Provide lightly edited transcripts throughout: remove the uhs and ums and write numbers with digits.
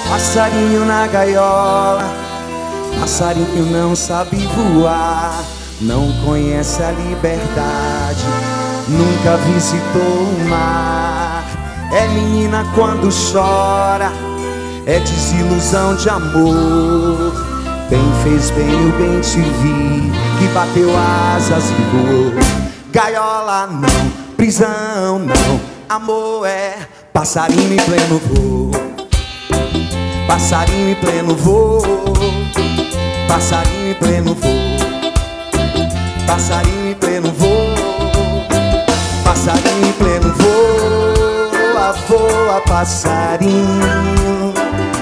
Passarinho na gaiola, passarinho não sabe voar, não conhece a liberdade, nunca visitou o mar. É menina quando chora, é desilusão de amor. Bem fez bem o bem te vi, que bateu asas e voou. Gaiola não, prisão não, amor é passarinho em pleno voo. Passarinho em pleno voo, passarinho em pleno voo, passarinho em pleno voo, passarinho em pleno voo. Voa, voa, passarinho,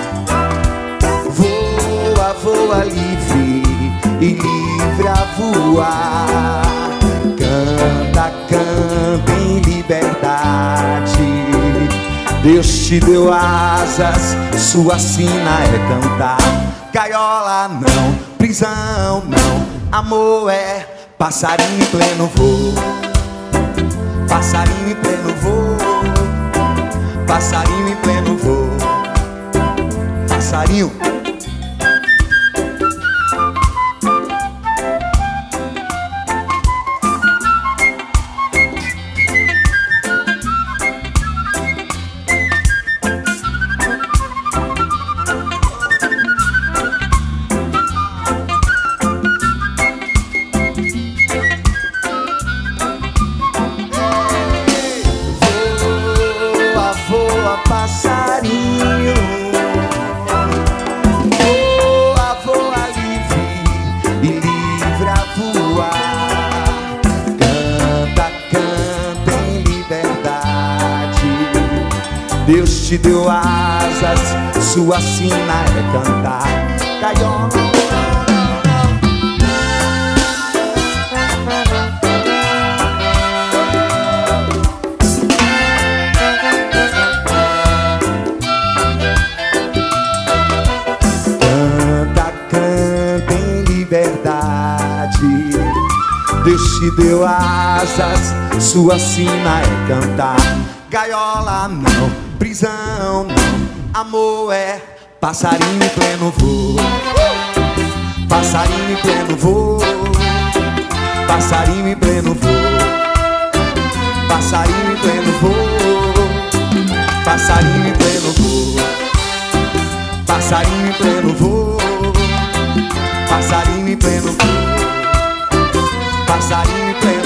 voa, voa livre e livre a voar. Canta, canta em liberdade. Deus te deu asas, sua sina é cantar. Gaiola não, prisão não, amor é passarinho em pleno voo. Passarinho em pleno voo, passarinho em pleno voo. Passarinho. Passarinho, voa, voa livre e livre a voar. Canta, canta em liberdade. Deus te deu asas, sua sina é cantar. Gaiola. Deus te deu asas, sua sina é cantar. Gaiola não, prisão não, amor é passarinho em pleno voo. Passarinho em pleno voo, passarinho em pleno voo, passarinho em pleno voo, passarinho em pleno voo, passarinho em pleno voo, passarinho em pleno voo, passarinho em pleno